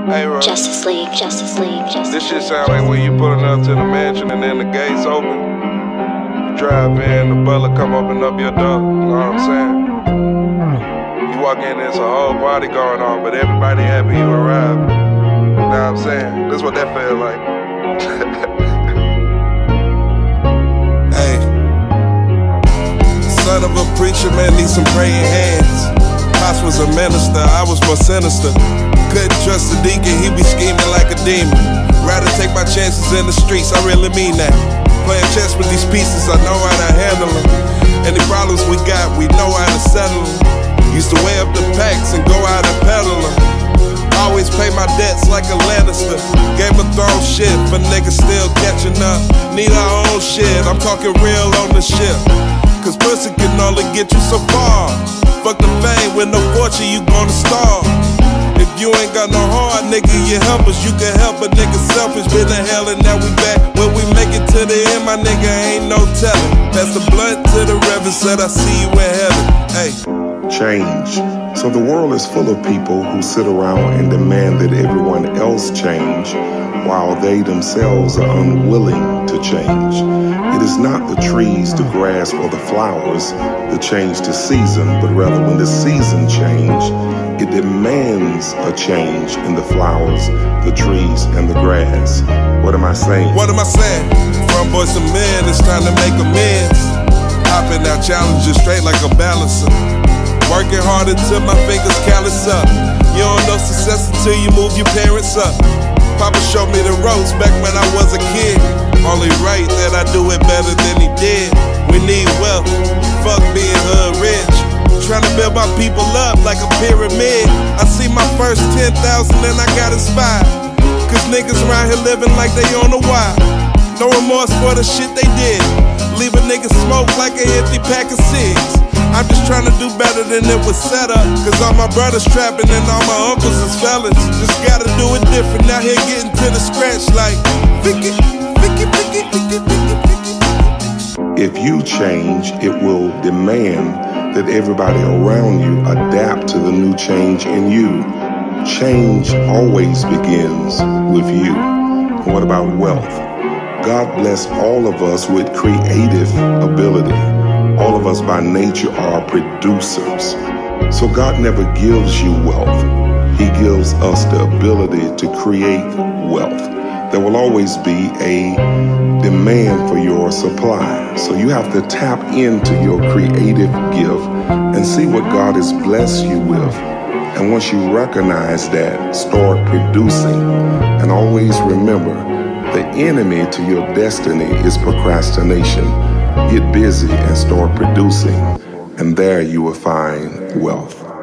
Hey, bro. Justice League, Justice League, Justice League. This shit sound like when you pulling up to the mansion and then the gates open. You drive in, the butler come open up your door. You know what I'm saying? You walk in, there's a whole party going on, but everybody happy you arrived. You know what I'm saying? This is what that felt like. Hey, son of a preacher, man, need some praying hands. Pops was a minister, I was more sinister. Couldn't trust the deacon, he be scheming like a demon. Rather take my chances in the streets, I really mean that. Playing chess with these pieces, I know how to handle them. Any problems we got, we know how to settle them. Used to weigh up the packs and go out and peddle them. Always pay my debts like a Lannister. Game of Thrones shit for niggas still catching up. Need our own shit, I'm talking real on the ship. Cause pussy can only get you so far. Fuck the fame, with no fortune you gonna starve. If you ain't got no heart, nigga, you help us. You can help a nigga selfish. Been to hell and now we back. When we make it to the end, my nigga, ain't no telling. Pass the blunt to the reverend, said I see you in heaven. Hey. Change. So the world is full of people who sit around and demand that everyone else change while they themselves are unwilling to change. It is not the trees, the grass, or the flowers that change the season, but rather when the season change, it demands a change in the flowers, the trees, and the grass. What am I saying? What am I saying? From boys to men, it's time to make amends. Hopping out challenges straight like a balancer. Working hard until my fingers callous up. You don't know success until you move your parents up. Papa showed me the ropes back when I was a kid. Only right that I do it better than he did. We need wealth, fuck being hood rich. Trying to build my people up like a pyramid. I see my first 10,000 and I got inspired. Cause niggas around here living like they on the wild. No remorse for the shit they did. Leave a nigga smoke like an empty pack of cigs. I'm just trying to do better than it was set up. Cause all my brothers trapping and all my uncles is fellas. Just gotta do it different. Now here getting to the scratch like Vicky, Vicky, Vicky, Vicky, Vicky, Vicky. If you change, it will demand that everybody around you adapt to the new change in you. Change always begins with you. And what about wealth? God blessed all of us with creative ability. All of us by nature are producers. So God never gives you wealth. He gives us the ability to create wealth. There will always be a demand for your supply. So you have to tap into your creative gift and see what God has blessed you with. And once you recognize that, start producing. And always remember, the enemy to your destiny is procrastination. Get busy and start producing, and there you will find wealth.